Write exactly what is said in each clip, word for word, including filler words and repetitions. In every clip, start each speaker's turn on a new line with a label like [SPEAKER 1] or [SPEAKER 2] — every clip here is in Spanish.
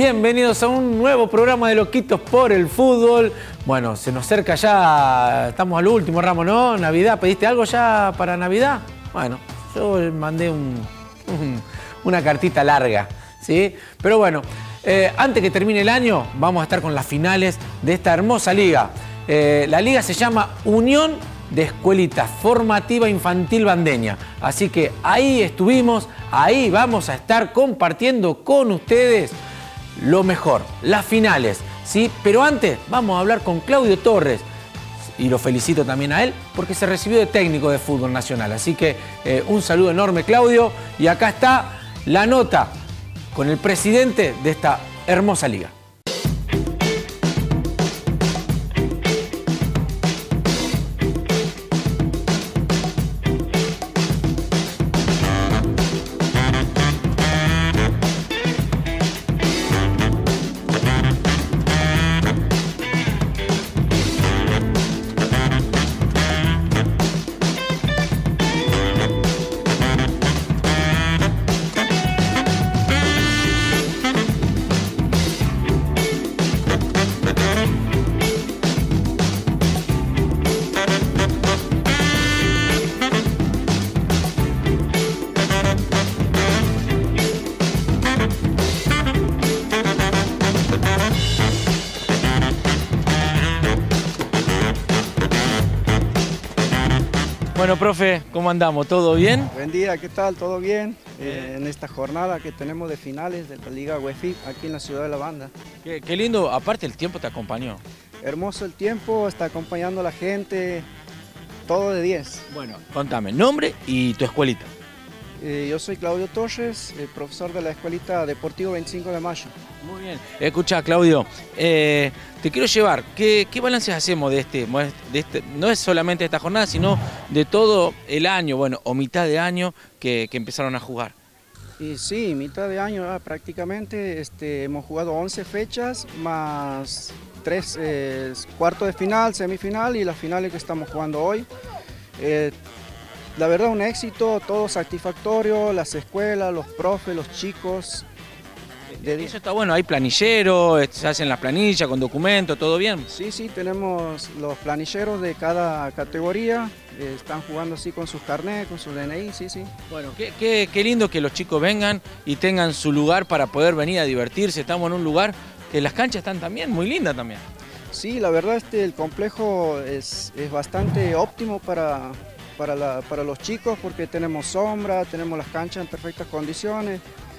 [SPEAKER 1] Bienvenidos a un nuevo programa de Loquitos por el Fútbol. Bueno, se nos acerca ya, estamos al último, Ramos, ¿no? Navidad, ¿pediste algo ya para Navidad? Bueno, yo mandé un, un, una cartita larga, ¿sí? Pero bueno, eh, antes que termine el año, vamos a estar con las finales de esta hermosa liga. Eh, la liga se llama Unión de Escuelitas Formativa Infantil Bandeña. Así que ahí estuvimos, ahí vamos a estar compartiendo con ustedes lo mejor, las finales, ¿sí? Pero antes vamos a hablar con Claudio Torres, y lo felicito también a él, porque se recibió de técnico de fútbol nacional. Así que eh, un saludo enorme, Claudio, y acá está la nota con el presidente de esta hermosa liga. Bueno, profe, ¿cómo andamos? ¿Todo bien?
[SPEAKER 2] Buen día, ¿qué tal? ¿Todo bien? Eh, en esta jornada que tenemos de finales de la Liga UEFIP aquí en la ciudad de La Banda.
[SPEAKER 1] Qué, qué lindo, aparte el tiempo te acompañó.
[SPEAKER 2] Hermoso el tiempo, está acompañando a la gente, todo de diez.
[SPEAKER 1] Bueno, contame, nombre y tu escuelita.
[SPEAKER 2] Eh, yo soy Claudio Torres, eh, profesor de la Escuelita Deportivo veinticinco de mayo.
[SPEAKER 1] Muy bien. Escucha, Claudio, eh, te quiero llevar, ¿qué, qué balances hacemos de este, de este, no es solamente de esta jornada, sino de todo el año, bueno, o mitad de año que, que empezaron a jugar?
[SPEAKER 2] Y sí, mitad de año ah, prácticamente, este, hemos jugado once fechas, más tres eh, cuartos de final, semifinal y las finales que estamos jugando hoy. Eh, La verdad, un éxito, todo satisfactorio, las escuelas, los profes, los chicos.
[SPEAKER 1] De... Eso está bueno, hay planilleros, se hacen las planillas con documentos, ¿todo bien?
[SPEAKER 2] Sí, sí, tenemos los planilleros de cada categoría, eh, están jugando así con sus carnets, con su D N I, sí, sí.
[SPEAKER 1] Bueno, qué, qué, qué lindo que los chicos vengan y tengan su lugar para poder venir a divertirse. Estamos en un lugar que las canchas están también muy lindas también.
[SPEAKER 2] Sí, la verdad, este, el complejo es, es bastante óptimo para... Para, la, para los chicos porque tenemos sombra, tenemos las canchas en perfectas condiciones,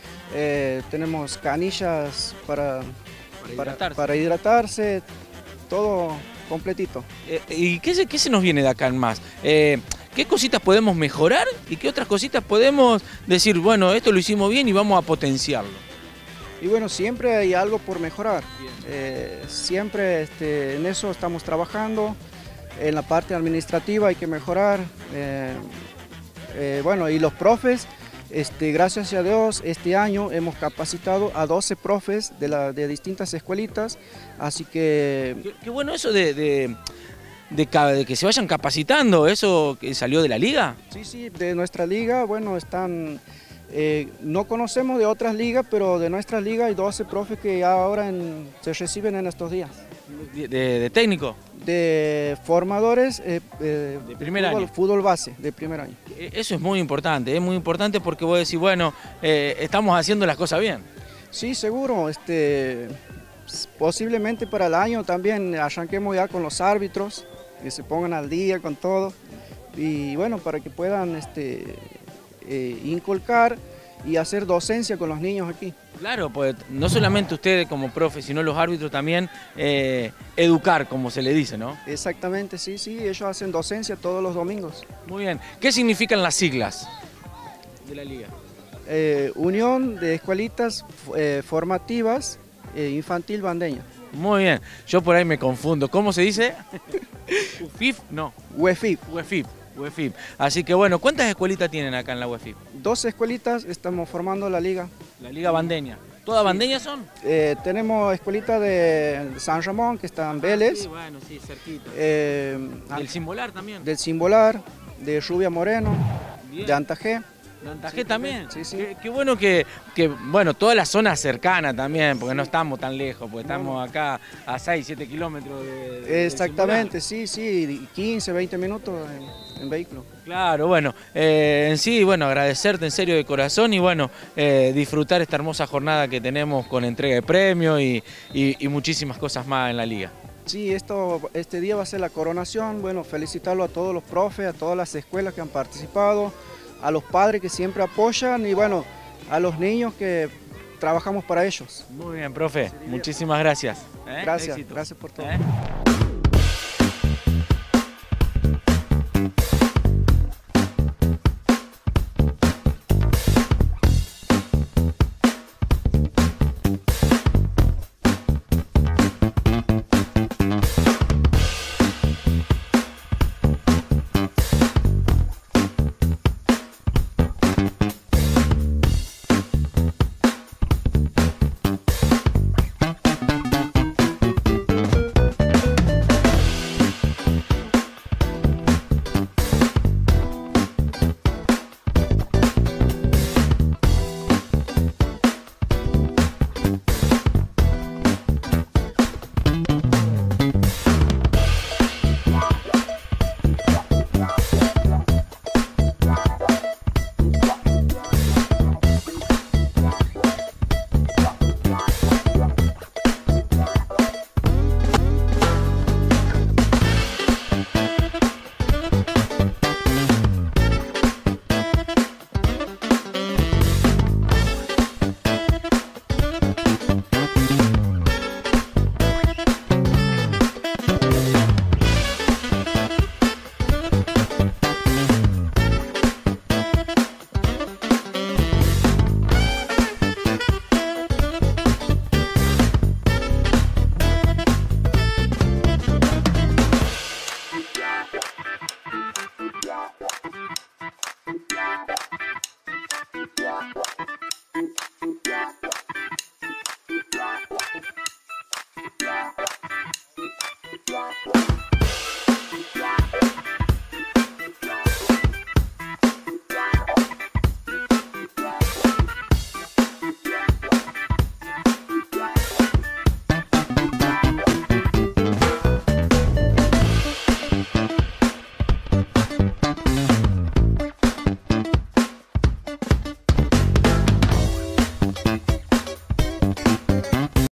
[SPEAKER 2] eh, tenemos canillas para,
[SPEAKER 1] para,
[SPEAKER 2] para,
[SPEAKER 1] hidratarse.
[SPEAKER 2] para hidratarse, todo completito.
[SPEAKER 1] Eh, ¿Y qué se, qué se nos viene de acá en más? Eh, ¿Qué cositas podemos mejorar y qué otras cositas podemos decir, bueno, esto lo hicimos bien y vamos a potenciarlo?
[SPEAKER 2] Y bueno, siempre hay algo por mejorar, eh, siempre este, en eso estamos trabajando. En la parte administrativa hay que mejorar, eh, eh, bueno, y los profes, este, gracias a Dios, este año hemos capacitado a doce profes de, la, de distintas escuelitas, así que...
[SPEAKER 1] Qué, qué bueno eso de, de, de, de que se vayan capacitando, ¿eso que salió de la liga?
[SPEAKER 2] Sí, sí, de nuestra liga, bueno, están... Eh, no conocemos de otras ligas, pero de nuestra liga hay doce profes que ahora en, se reciben en estos días.
[SPEAKER 1] ¿De, de, de técnico?
[SPEAKER 2] De formadores eh, eh,
[SPEAKER 1] de primer
[SPEAKER 2] fútbol,
[SPEAKER 1] año.
[SPEAKER 2] Fútbol base, de primer año.
[SPEAKER 1] Eso es muy importante, es muy importante porque vos decís, bueno, eh, estamos haciendo las cosas bien.
[SPEAKER 2] Sí, seguro. Este, posiblemente para el año también arranquemos ya con los árbitros, que se pongan al día con todo. Y bueno, para que puedan este, eh, inculcar y hacer docencia con los niños aquí.
[SPEAKER 1] Claro, pues no solamente ustedes como profes, sino los árbitros también eh, educar, como se le dice, ¿no?
[SPEAKER 2] Exactamente, sí, sí, ellos hacen docencia todos los domingos.
[SPEAKER 1] Muy bien. ¿Qué significan las siglas de la liga?
[SPEAKER 2] Eh, Unión de Escuelitas eh, Formativas eh, Infantil Bandeña.
[SPEAKER 1] Muy bien, yo por ahí me confundo. ¿Cómo se dice? ¿UFIP? No.
[SPEAKER 2] UEFIP.
[SPEAKER 1] UEFIP. UEFIP. Así que bueno, ¿cuántas escuelitas tienen acá en la UEFIP?
[SPEAKER 2] Dos escuelitas, estamos formando la liga.
[SPEAKER 1] La Liga Bandeña. ¿Todas sí. bandeñas son?
[SPEAKER 2] Eh, tenemos escuelita de San Ramón, que está en Vélez.
[SPEAKER 1] Sí, bueno, sí, cerquita.
[SPEAKER 2] Eh,
[SPEAKER 1] ¿Del Simbolar también?
[SPEAKER 2] Del Simbolar, de Rubia Moreno, bien. De Antajé.
[SPEAKER 1] Nantaje
[SPEAKER 2] Sí,
[SPEAKER 1] también.
[SPEAKER 2] sí, sí.
[SPEAKER 1] Qué, qué bueno que, que, bueno, toda la zona cercana también, porque no estamos tan lejos, porque estamos acá a seis, siete kilómetros de, de
[SPEAKER 2] Exactamente, sí, sí, quince, veinte minutos en, en vehículo.
[SPEAKER 1] Claro, bueno, eh, en sí, bueno, agradecerte en serio de corazón y bueno, eh, disfrutar esta hermosa jornada que tenemos con entrega de premios y, y, y muchísimas cosas más en la liga.
[SPEAKER 2] Sí, esto, este día va a ser la coronación. Bueno, felicitarlo a todos los profes, a todas las escuelas que han participado, a los padres que siempre apoyan y bueno, a los niños que trabajamos para ellos.
[SPEAKER 1] Muy bien, profe, muchísimas gracias. ¿Eh?
[SPEAKER 2] Gracias,
[SPEAKER 1] Éxito.
[SPEAKER 2] gracias por todo.
[SPEAKER 1] ¿Eh?